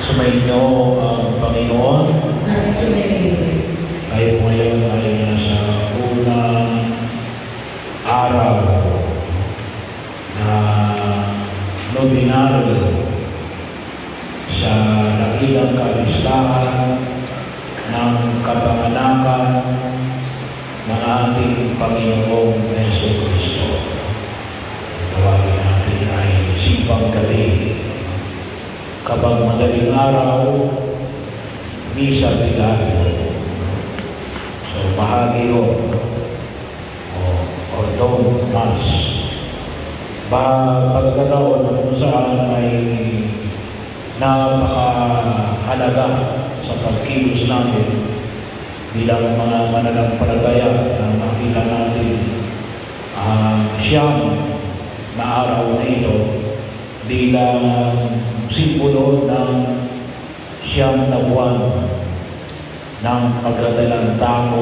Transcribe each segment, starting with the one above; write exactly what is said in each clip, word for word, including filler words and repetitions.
Sumainyo ang Panginoon. Kayo ngayon ay nasa unang araw na nobinaryo sa dakilang kapistahan ng kapanganakan ng ating Panginoong Jesucristo. Tawagin natin ay Simbang Gabi. Kapag madaling araw, Misa Diario. So, bahagi yun. O, or dawn mass. Ba, pagkataon na kung saan ay napakahalaga sa pagkilos natin bilang mga mananampalataya na makita natin ang uh, siyang na araw na ito bilang simbolo ng siyang na buwan ng pagdadalang tao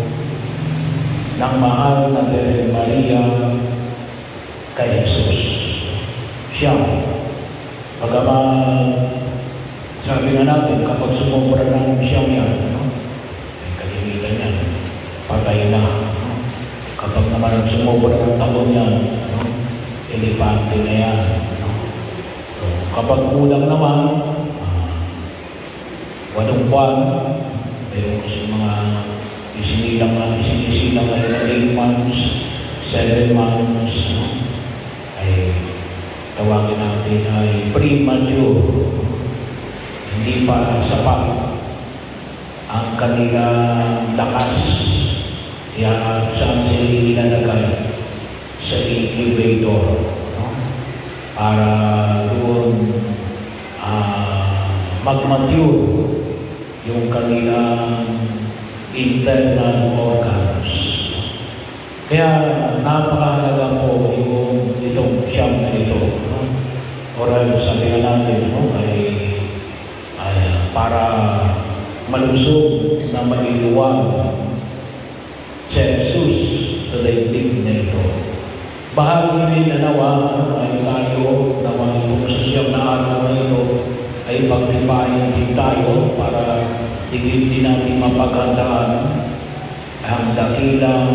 ng mahal na Birhen Maria kay Jesus. Siya, pagaman, sabi nga natin, kapag sumubra ng siyang yan, no? Ay kalimitan yan, patay na. No? Kapag naman sumubra ng taon yan, no? Elepante na yan. Kapag kulang naman, uh, walong buwan, pero sa mga isinilang na isinisilang na eight months, seven months, no? Ay tawagin natin ay premature. Hindi pa sapat ang kanilang lakas. Kaya saan sila ilalagay? Sa incubator. Para doon uh, mag-mature yung kanilang internal organs. Kaya napakahalaga po yung itong siyam na ito. No? Oral sabi nga natin, no? ay, ay para malusog na maliluwag si Jesus sa daigdig na ito. Bahagi rin na nawa ay tayo na mga sa siyam na araw na ito ay pagtipahin din tayo para higit din natin mapaghandaan ang dakilang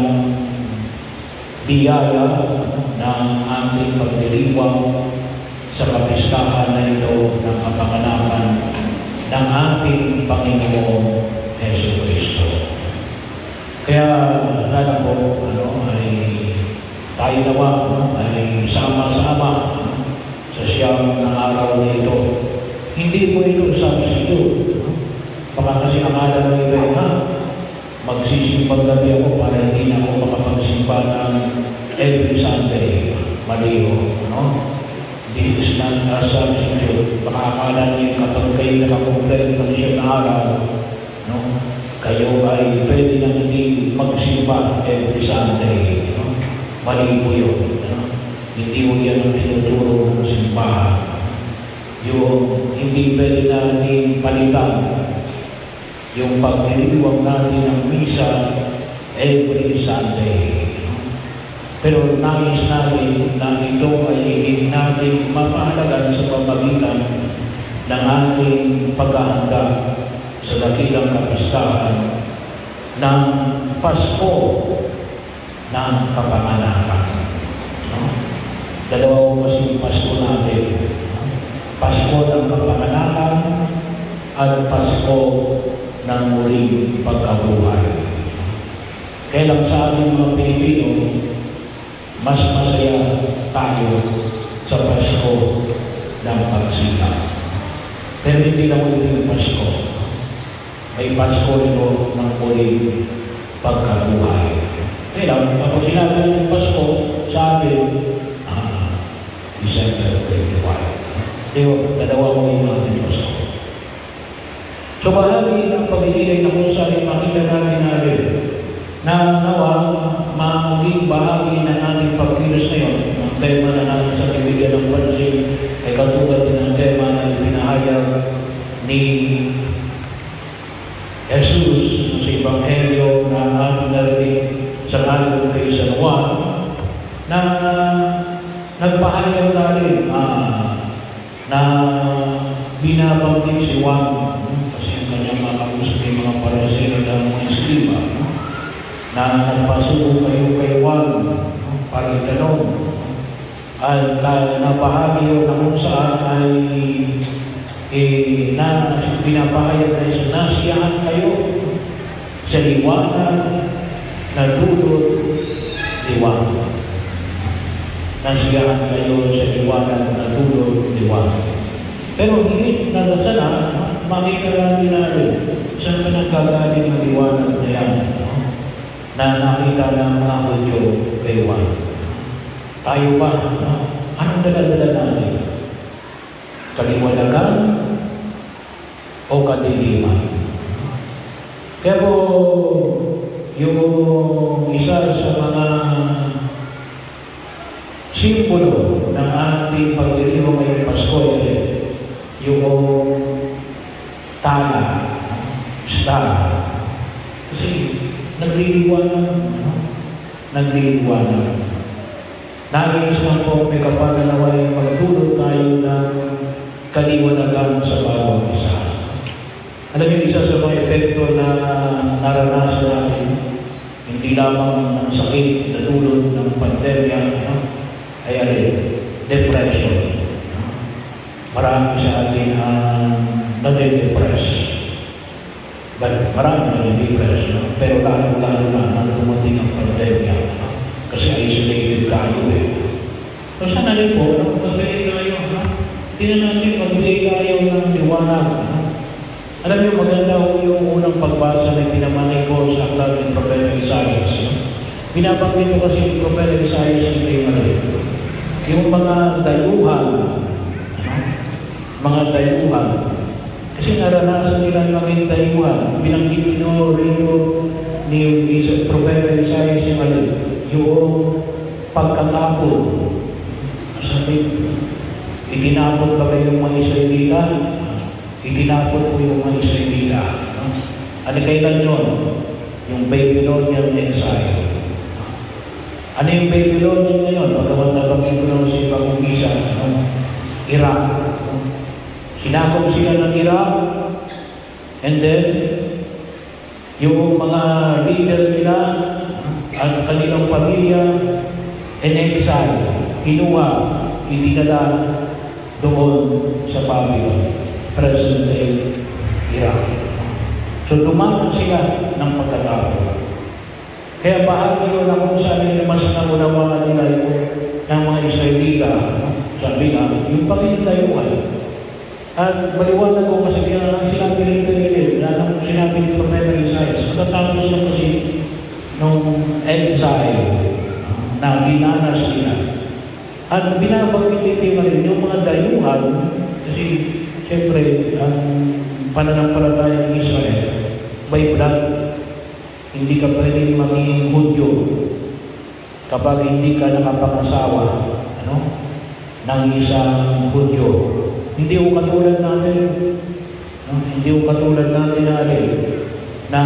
biyaya ng ating pagdiriwang sa kapistahan na ito ng kapanganakan ng ating Panginoong Jesucristo. Kaya lalo po ano, ay tayo nawa ay sama-sama sa siyam na araw na ito. Hindi po ito substitute. Baka kasi ang alam ng iba na magsisimpang gabi ako para hindi na ako makapagsimpa ng every Sunday. Maliho. No? This is not a substitute. Baka akala niyo kapag kayo nakakomplet ng siyam na araw, no? Kayo ay pwede na hindi magsimpa every Sunday. Mali po yun. No? Hindi mo yan ang tinuturo ng simbahan. Yung hindi pwede natin palitan yung pagdiriwang natin ng misa every Sunday. No? Pero nais natin na ito ay higit natin mapahalagan sa pamamagitan ng ating paghahanda sa dakilang kapistahan ng Pasko ng kapanganakan. No? Dalawa kasi Pasko natin. No? Pasko ng kapanganakan at Pasko ng muling pagkabuhay. Kaya lang sa ating mga Pilipino, mas masaya tayo sa Pasko ng pagsikat. Pero hindi lang ito yung Pasko. May Pasko nito ng muling pagkabuhay. Kaya lang, kapag sinabi ng Pasko, sa atin, ah, December twenty-one. Diyo, dalawa ko yung ating Pasko. So, bahagi ng pag-ibigay na kung saan makita natin natin na nawa, maging bahagi ng ating pagkilos ngayon. Ang tema na natin sa bibigyan ng pansin ay katulad din ang tema na pinahayag ni Jesus sa Ebanghelyo na ating narinig sa ating kay San Juan na nagpahayag natin uh, na binabanggit si Juan, kasi ang kanyang makausap ng mga parasero ng mga iskriba, na nagpasubo kayo kay Juan para itanong, at uh, nabahagi yun na kung saan ay eh, na pinapahayag na isa, nasiyahan kayo sa liwanag na dulot liwanag. Nasiyahan kayo sa liwanag na dulot liwanag. Pero higit na sana, makita natin natin saan ka nagkagaling ng liwanag na yan, no? Na nakita ng mga Hudyo kay Juan. Tayo ba? No? Anong daladala natin? Kaliwanagan o kadiliman? Pero yung isa sa mga simbolo ng ating pagdiriwang ngayong Pasko ay yung tala, star. Kasi nagliliwanag, nagliliwanag. Naging lang po may kapagalawa ay magdulot tayo ng kaliwanagan sa bawat isa. Alam niyo, isa sa mga epekto na naranasan natin, hindi lamang ang sakit na dulot ng pandemya, no? Ay alin, depression. No? Marami sa atin ang uh, nade-depress. But marami na nade-depress, no? Pero lalo-lalo na nang dumating ang pandemya. No? Kasi isolated tayo eh. So sana rin po, magbigay tayo, ha? Tingnan natin, magbigay tayo ng liwanag. Ha? Alam niyo, maganda ho yung unang pagbasa na pinamanay ko sa aklat ng Propeta Isaias. No? Binabanggit ko kasi yung Propeta Isaias yung tingnan. Yung mga dayuhan, no? Mga dayuhan, kasi naranasan nila maging dayuhan. Binanggit nyo rin ni Propeta Isaias yung alin. Yung pagkatapon. Sabi, itinapon ba kayo yung mga Israelita? Itinapon po yung mga Israelita. No? Ano kailan yun? Yung Babylonian exile. Ano yung Babylonian ngayon? Pagkawan na Babylon sa ibang umisa, no? Iraq. No? Sinakop sila ng Iraq, and then yung mga leader nila at kanilang pamilya in exile, kinuha, idinala doon sa Babylon, present day Iraq. So dumaan sila ng pagkatapon. Kaya bahagi yun na kung saan yung mas naunawaan nila yung ng mga Israelita, sabi nga, yung pagkitayuhan. At maliwanag ko kasi kaya sinabi rin ko yun, na nang sinabi ni Propeta Isaias, matatapos na kasi nung exile na dinanas nila. At binabanggit din rin yung mga dayuhan, kasi siyempre ang pananampalataya ng Israel by blood, hindi ka pwedeng maging Hudyo kapag hindi ka nakapangasawa, ano, ng isang Hudyo. Hindi ko katulad natin, no? Hindi ko katulad natin na rin na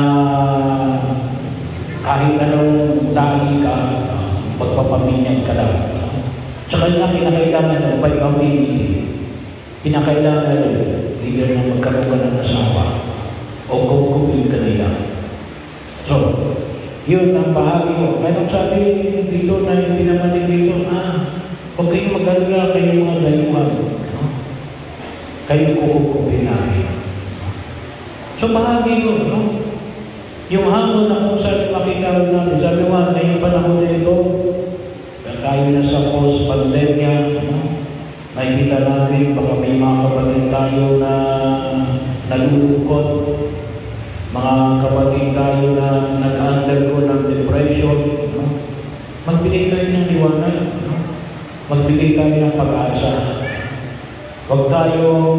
kahit anong dahil ka, magpapamilyan ka lang. Sa kanya pinakailangan ng by family, pinakailangan ng leader na magkaroon ka ng asawa o kukupin ka nila. So, yun ang bahagi ko. Mayroong sabi dito na hindi naman din dito, ah, huwag kayong mag-alala kayo mga dayuhan. No? Kayo kukupin natin. So, bahagi yun, no? Yung hamon na kung saan makita natin, sabi mo, ngayong panahon na ito, tayo na sa post-pandemya, no? Nakikita natin, baka may mga kapatid tayo na nalulungkot, mga kapatid tayo na nag-undergo ng depression, no? Magbigay tayo ng liwanag, no? Magbigay tayo ng pag-asa. Huwag tayong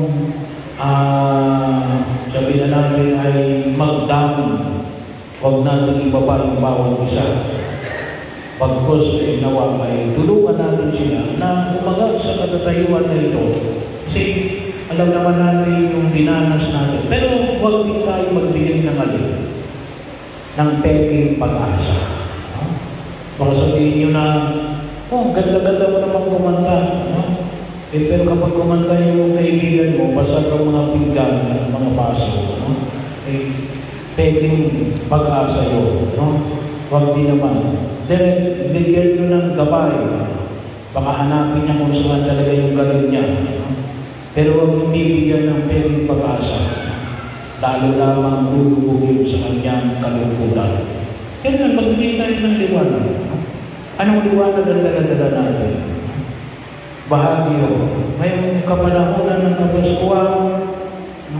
uh, sabi na natin ay magdamon. Huwag natin ibaba yung bawat isa. Pagkos ay nawa ay tulungan natin sila na umaga sa katatayuan na ito. Kasi alam naman natin yung dinanas natin. Pero huwag din tayo magbigay ng alin ng peking pag-asa. No? Baka sabihin nyo na, oh, ganda-ganda mo naman kumanta. No? Eh, pero kapag kumanta yung kaibigan mo, basta ng mga pinggan at mga baso, no? Eh, peking pag-asa yun, no? Huwag din naman. Then, bigyan nyo ng gabay. Baka hanapin niya kung saan talaga yung galing niya. No? Pero huwag hindi bigyan ng peking pag-asa. Lalo lamang lulubugin sa kanyang kalungkutan. Kaya nga, magbigay tayo ng liwanag. No? Anong liwanag ang dala-dala natin? Bahagyo. Ngayong kapanahonan ng Kapaskuhan, no?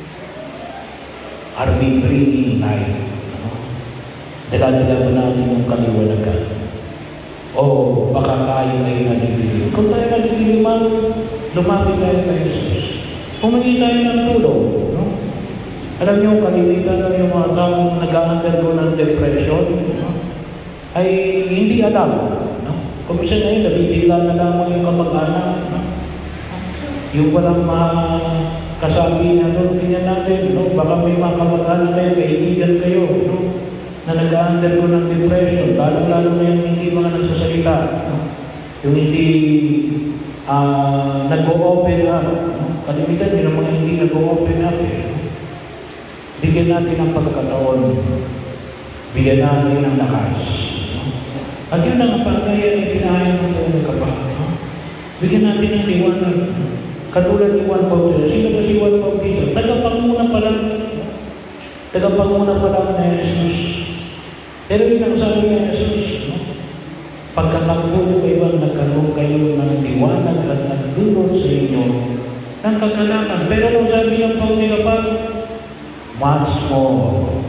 Are we bringing light? No? Dala-dala ba natin yung kaliwanagan? O baka tayo ay nagigiliw? Kung tayo nagigiliman, lumapit tayo kay Jesus. Humingi tayo ng tulong. No? Alam niyo, kalilitan na yung mga taong nag-undergo ng depression, no? Ay hindi alam. No? Kung isa na yun, nabibigla na lamang yung kamag-anak. No? Yung walang makasabi na doon, tingnan natin, no? Baka may mga kamag-anak kayo, kaibigan kayo, no? Na nag-undergo ng depression, lalo-lalo na yung hindi mga nagsasalita. No? Yung hindi uh, nag-o-open up. No? Kalimitan yun ang mga hindi nag-o-open up. Eh. Bigyan natin ng pagkataon. Bigyan natin ng lakas. No? At yun ang pagkaya na pinahayang ng buong kapal. No? Bigyan natin ng liwanag. Katulad ni Juan Bautista. Sino ba si Juan Bautista? Tagapanguna pa lang. Tagapanguna pa lang na Jesus. Pero yun ang sabi ni Jesus. No? Pagkatakbo ko ibang nagkaroon kayo ng liwanag at nagdulot sa inyo ng kagalakan. Pero kung sabi ng Panginoon, much more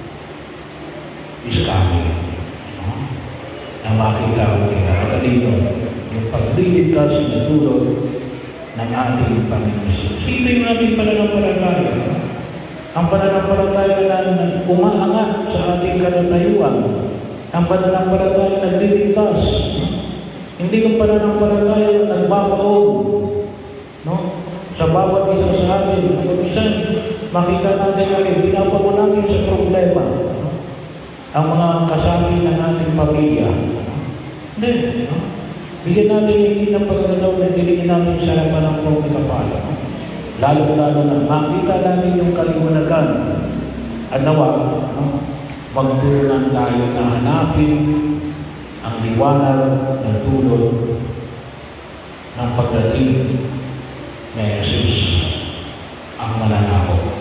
is coming. No? Na makita ko kaya dito, yung pagliligtas na tulot ng ating Panginoon. Sino yung ating pananampalataya? Ang pananampalataya na umaangat sa ating katatayuan. Ang pananampalataya na nagliligtas. Hindi yung pananampalataya na nagbabaon. No? Sa bawat isa sa atin. Kung isan, makita natin ay pinapago natin sa problema. No? Ang mga kasabi ng ating pamilya. No? Hindi. No? Bigyan natin yung hindi ng pagkakataw na dilingin natin sa harapan ng pong kapal. No? Lalo-lalo na makita natin yung kaliwanagan. At nawa, no? Magtunan tayo na hanapin ang liwanag ng tulot ng pagdating ni Jesus ang mananako.